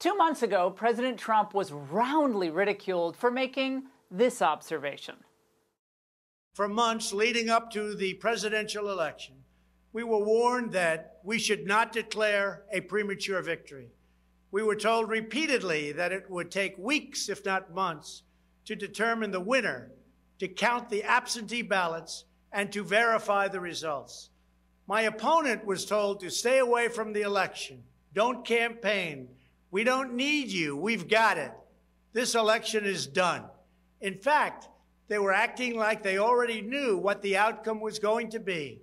2 months ago, President Trump was roundly ridiculed for making this observation. For months leading up to the presidential election, we were warned that we should not declare a premature victory. We were told repeatedly that it would take weeks, if not months, to determine the winner, to count the absentee ballots, and to verify the results. My opponent was told to stay away from the election. Don't campaign. We don't need you. We've got it. This election is done. In fact, they were acting like they already knew what the outcome was going to be.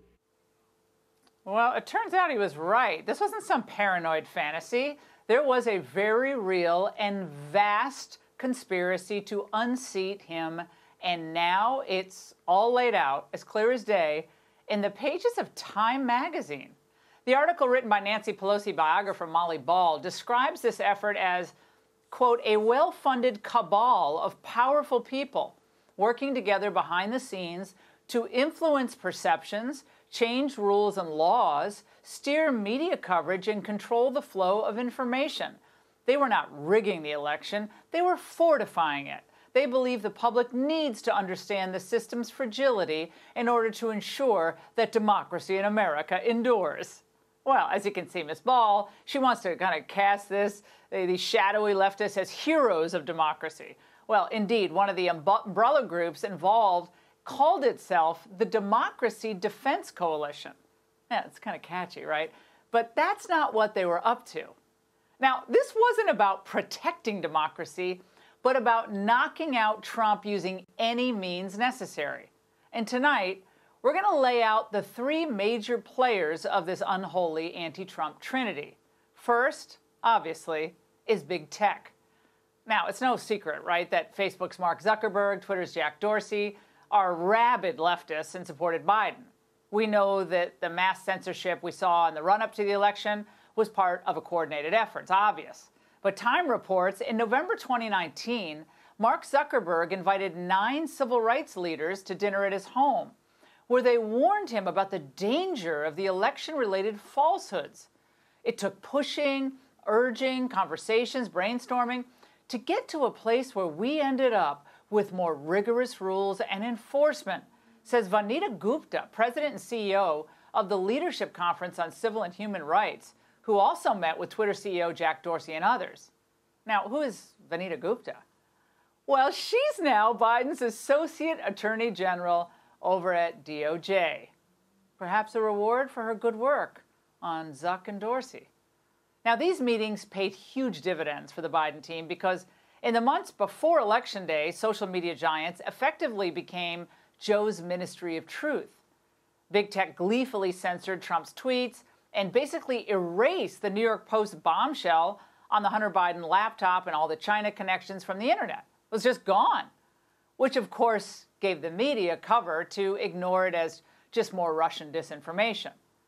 Well, it turns out he was right. This wasn't some paranoid fantasy. There was a very real and vast conspiracy to unseat him, and now it's all laid out, as clear as day, in the pages of Time magazine. The article written by Nancy Pelosi biographer Molly Ball describes this effort as, quote, a well-funded cabal of powerful people working together behind the scenes to influence perceptions, change rules and laws, steer media coverage, and control the flow of information. They were not rigging the election, they were fortifying it. They believe the public needs to understand the system's fragility in order to ensure that democracy in America endures. Well, as you can see, Ms. Ball, she wants to kind of cast these shadowy leftists as heroes of democracy. Well, indeed, one of the umbrella groups involved called itself the Democracy Defense Coalition. Yeah, it's kind of catchy, right? But that's not what they were up to. Now, this wasn't about protecting democracy, but about knocking out Trump using any means necessary. And tonight, we're going to lay out the three major players of this unholy anti-Trump trinity. First, obviously, is big tech. Now, it's no secret, right, that Facebook's Mark Zuckerberg, Twitter's Jack Dorsey are rabid leftists and supported Biden. We know that the mass censorship we saw in the run-up to the election was part of a coordinated effort. It's obvious. But Time reports in November 2019, Mark Zuckerberg invited 9 civil rights leaders to dinner at his home, where they warned him about the danger of the election-related falsehoods. It took pushing, urging, conversations, brainstorming to get to a place where we ended up with more rigorous rules and enforcement, says Vanita Gupta, president and CEO of the Leadership Conference on Civil and Human Rights, who also met with Twitter CEO Jack Dorsey and others. Now, who is Vanita Gupta? Well, she's now Biden's Associate Attorney General over at DOJ. Perhaps a reward for her good work on Zuck and Dorsey. Now, these meetings paid huge dividends for the Biden team because in the months before Election Day, social media giants effectively became Joe's Ministry of Truth. Big tech gleefully censored Trump's tweets and basically erased the New York Post bombshell on the Hunter Biden laptop and all the China connections from the internet. It was just gone, which of course gave the media cover to ignore it as just more Russian disinformation.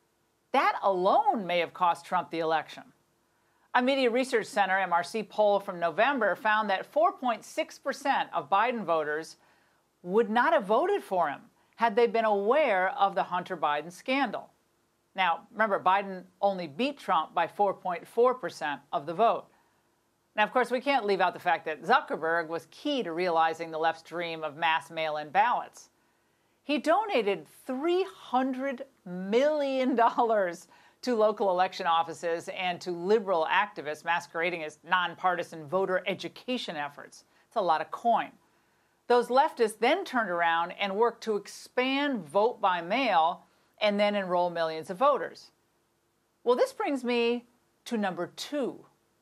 That alone may have cost Trump the election. A Media Research Center MRC poll from November found that 4.6% of Biden voters would not have voted for him had they been aware of the Hunter Biden scandal. Now, remember, Biden only beat Trump by 4.4% of the vote. Now, of course, we can't leave out the fact that Zuckerberg was key to realizing the left's dream of mass mail-in ballots. He donated $300 million to local election offices and to liberal activists masquerading as nonpartisan voter education efforts. It's a lot of coin. Those leftists then turned around and worked to expand vote by mail and then enroll millions of voters. Well, this brings me to number 2,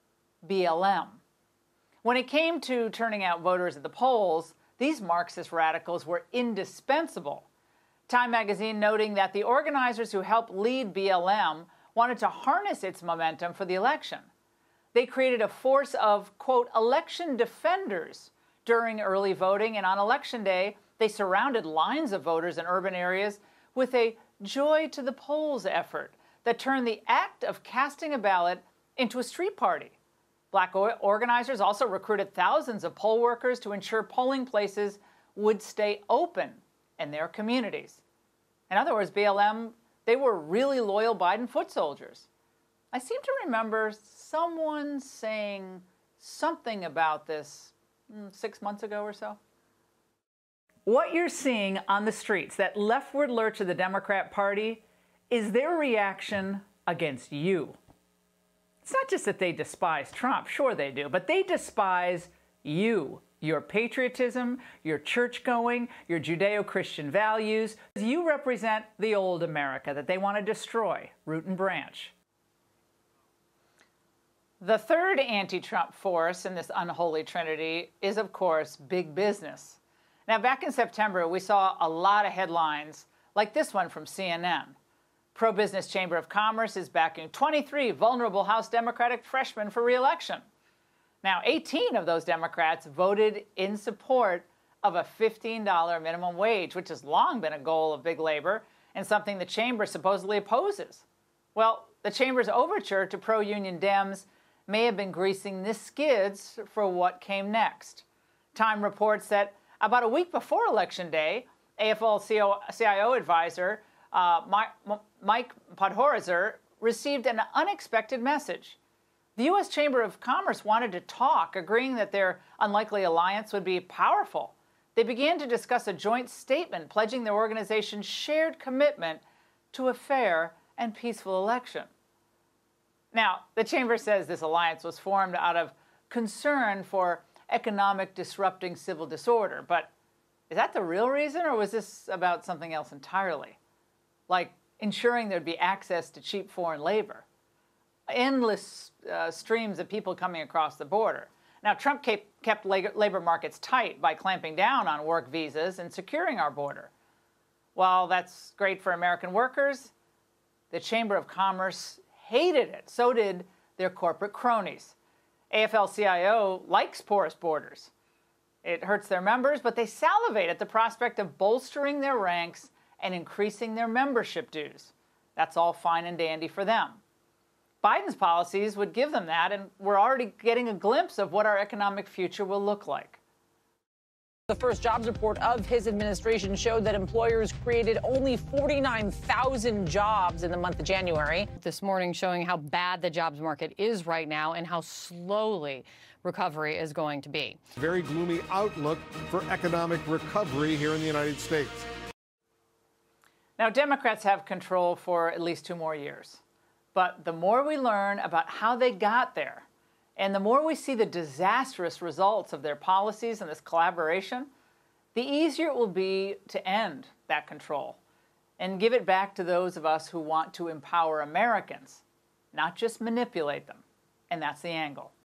BLM. When it came to turning out voters at the polls, these Marxist radicals were indispensable. Time magazine noting that the organizers who helped lead BLM wanted to harness its momentum for the election. They created a force of, quote, election defenders during early voting, and on Election Day, they surrounded lines of voters in urban areas with a joy to the polls effort that turned the act of casting a ballot into a street party. Black organizers also recruited thousands of poll workers to ensure polling places would stay open in their communities. In other words, BLM, they were really loyal Biden foot soldiers. I seem to remember someone saying something about this 6 months ago or so. What you're seeing on the streets, that leftward lurch of the Democrat Party, is their reaction against you. It's not just that they despise Trump, sure they do, but they despise you, your patriotism, your church-going, your Judeo-Christian values. You represent the old America that they want to destroy, root and branch. The third anti-Trump force in this unholy trinity is, of course, big business. Now, back in September, we saw a lot of headlines like this one from CNN. Pro-Business Chamber of Commerce is backing 23 vulnerable House Democratic freshmen for re-election. Now, 18 of those Democrats voted in support of a $15 minimum wage, which has long been a goal of big labor and something the chamber supposedly opposes. Well, the chamber's overture to pro-union Dems may have been greasing the skids for what came next. Time reports that about a week before Election Day, AFL-CIO advisor Mike Podhorizer received an unexpected message. The U.S. Chamber of Commerce wanted to talk, agreeing that their unlikely alliance would be powerful. They began to discuss a joint statement pledging their organization's shared commitment to a fair and peaceful election. Now, the Chamber says this alliance was formed out of concern for economic disrupting civil disorder, but is that the real reason, or was this about something else entirely? Like ensuring there'd be access to cheap foreign labor. Endless streams of people coming across the border. Now, Trump kept labor markets tight by clamping down on work visas and securing our border. While that's great for American workers, the Chamber of Commerce hated it. So did their corporate cronies. AFL-CIO likes porous borders. It hurts their members, but they salivate at the prospect of bolstering their ranks and increasing their membership dues. That's all fine and dandy for them. Biden's policies would give them that, and we're already getting a glimpse of what our economic future will look like. The first jobs report of his administration showed that employers created only 49,000 jobs in the month of January. This morning showing how bad the jobs market is right now and how slowly recovery is going to be. Very gloomy outlook for economic recovery here in the United States. Now, Democrats have control for at least 2 more years. But the more we learn about how they got there, and the more we see the disastrous results of their policies and this collaboration, the easier it will be to end that control and give it back to those of us who want to empower Americans, not just manipulate them. And that's the angle.